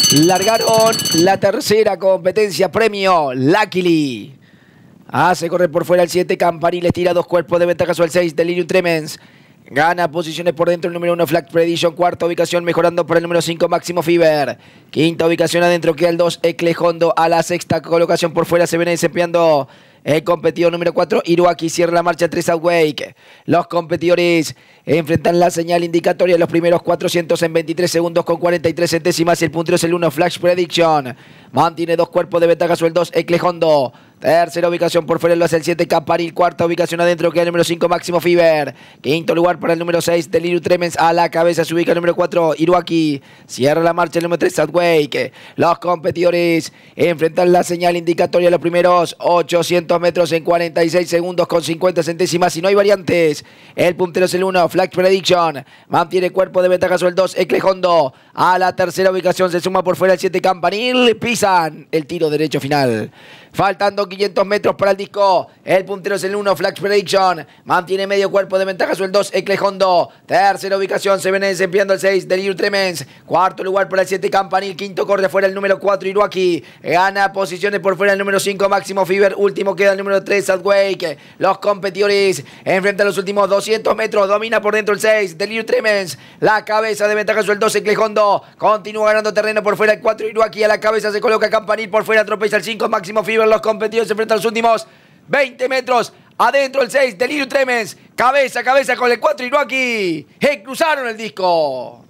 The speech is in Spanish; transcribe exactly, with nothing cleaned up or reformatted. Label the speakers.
Speaker 1: Largaron la tercera competencia, premio Luckily. Hace correr por fuera el siete, Campaniles tira dos cuerpos de ventaja sobre el seis, Delirium Tremens. Gana posiciones por dentro el número uno, Flag Prediction. Cuarta ubicación mejorando por el número cinco, Máximo Fever. Quinta ubicación adentro queda el dos, Eclejondo. A la sexta colocación por fuera se viene desempeñando el competidor número cuatro, Hiroaki. Cierra la marcha tres, Outwake. Los competidores enfrentan la señal indicatoria de los primeros cuatrocientos en veintitrés segundos con cuarenta y tres centésimas. El puntero es el uno, Flash Prediction. Mantiene dos cuerpos de ventaja sobre el dos, Eclejondo. Tercera ubicación por fuera lo hace el siete, Campanil. Cuarta ubicación adentro queda el número cinco, Máximo Fever. Quinto lugar para el número seis, Delirium Tremens. A la cabeza se ubica el número cuatro, Hiroaki. Cierra la marcha el número tres, Outwake. Los competidores enfrentan la señal indicatoria de los primeros ochocientos metros en cuarenta y seis segundos con cincuenta centésimas. Y no hay variantes. El puntero es el uno, Flag Prediction. Mantiene cuerpo de ventaja sobre el dos, Eclejondo. A la tercera ubicación se suma por fuera el siete, Campanil. Pisan el tiro derecho final. Faltando quinientos metros para el disco. El puntero es el uno, Flag Prediction. Mantiene medio cuerpo de ventaja sobre el dos, Eclejondo. Tercera ubicación se viene desempeñando el seis, Delirium Tremens. Cuarto lugar para el siete, Campanil. Quinto corre afuera el número cuatro, Hiroaki. Gana posiciones por fuera el número cinco, Máximo Fever. Último queda el número tres, Outwake. Los competidores enfrentan los últimos doscientos metros. Domina por dentro el seis, Delirium Tremens. La cabeza de ventaja sobre el dos, Eclejondo. Continúa ganando terreno por fuera el cuatro, Hiroaki. A la cabeza se coloca Campanil. Por fuera atropella el cinco, Máximo Fever. Los competidores se enfrentan los últimos veinte metros. Adentro el seis, Delirium Tremens. Cabeza a cabeza con el cuatro, Hiroaki. ¡Eh! Cruzaron el disco.